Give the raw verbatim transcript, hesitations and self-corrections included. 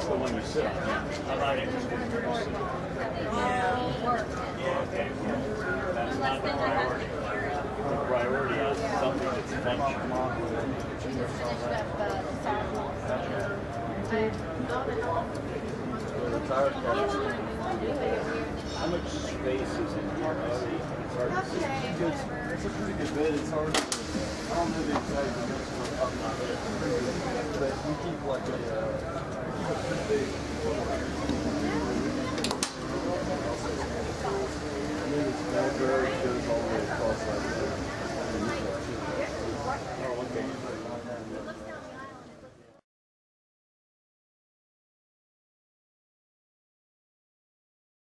the one you sit on. I'm not interested in your seat. Yeah, okay. That's not the priority. The priority is something that's functional. How much space is in your body? It's hard to see. It's a pretty good bed. It's hard to, I don't know the exact dimensions of my bed, but we keep like a, uh, we keep a pretty